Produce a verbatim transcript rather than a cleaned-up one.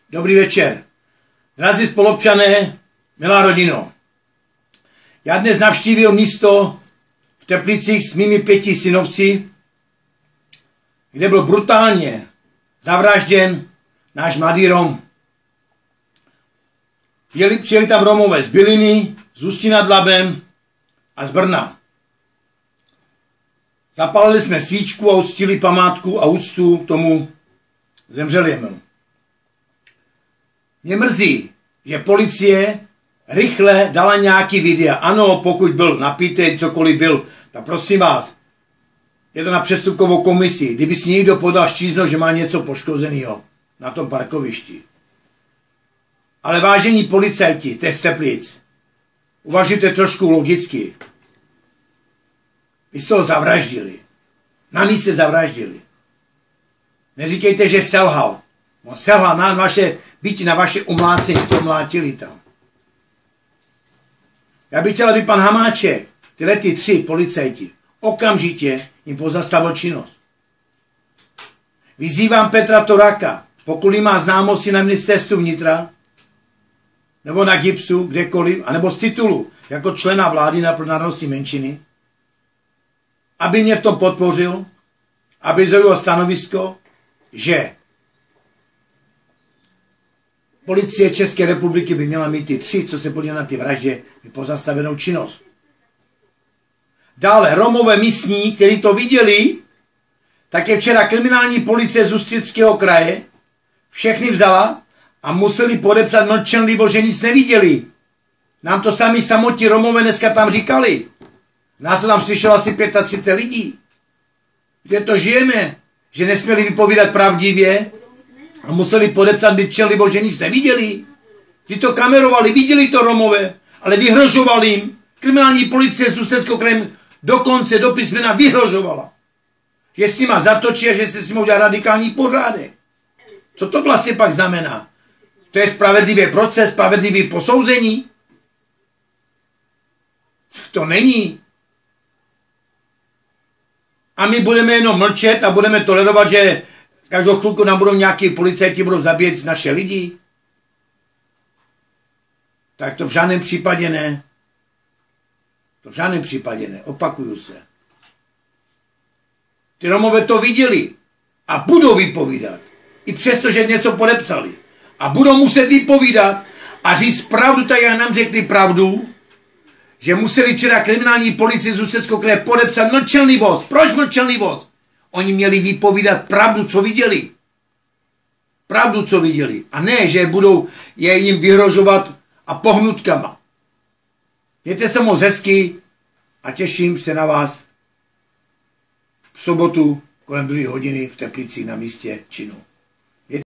Dobrý večer. Drazí spolupčané, milá rodino. Já dnes navštívil místo v Teplicích s mými pěti synovci, kde byl brutálně zavražděn náš mladý Rom. Přijeli, přijeli tam Romové z Byliny, z Ústí nad Labem a z Brna. Zapálili jsme svíčku a uctili památku a úctu k tomu zemřelému. Mě mrzí, že policie rychle dala nějaký videa. Ano, pokud byl napítej, cokoliv byl, tak prosím vás, je to na přestupkovou komisi. Kdyby si někdo podal štízno, že má něco poškozeného na tom parkovišti. Ale vážení policajti, to je z Teplic, uvažujte trošku logicky. Vy jste ho zavraždili. Na místě zavraždili. Neříkejte, že selhal. On selhal na vaše byť na vaše umlácení, jste umlátili tam. Já bych chtěl, aby pan Hamáček, tyhle ty tři policajti, okamžitě jim pozastavil činnost. Vyzývám Petra Toraka, pokud má známosti na ministerstvu vnitra, nebo na GIBSu, kdekoliv, anebo z titulu, jako člena vlády na národnostní menšiny, aby mě v tom podpořil, aby zaujal stanovisko, že policie České republiky by měla mít ty tři, co se podílí na ty vraždě, by pozastavenou činnost. Dále Romové místní, kteří to viděli, tak je včera kriminální policie z Ústeckého kraje všechny vzala a museli podepsat mlčenlivost, že nic neviděli. Nám to sami samotní Romové dneska tam říkali. Nás to tam slyšelo asi třicet pět lidí. Kde to žijeme, že nesměli vypovídat pravdivě a museli podepsat mlčenlivost, že nic neviděli. Ti to kamerovali, viděli to Romové, ale vyhrožovali jim. Kriminální policie z Ústeckého kraje dokonce do písmena vyhrožovala. Že s nima zatočí a že se s nima udělá radikální pořádek. Co to vlastně pak znamená? To je spravedlivý proces, spravedlivý posouzení? To není. A my budeme jenom mlčet a budeme tolerovat, že každou chvilku nám budou nějaký policajti budou zabíjet naše lidi? Tak to v žádném případě ne. To v žádném případě ne. Opakuju se. Ty Romové to viděli a budou vypovídat. I přesto, že něco podepsali. A budou muset vypovídat a říct pravdu, tak jak nám řekli pravdu, že museli včera kriminální policie z Ústeckého kraje podepsat mlčenlivost. Proč mlčenlivost? Oni měli vypovídat pravdu, co viděli. Pravdu, co viděli. A ne, že budou je jim vyhrožovat a pohnutkama. Mějte se moc hezky a těším se na vás v sobotu kolem druhé hodiny v Teplicích na místě činu.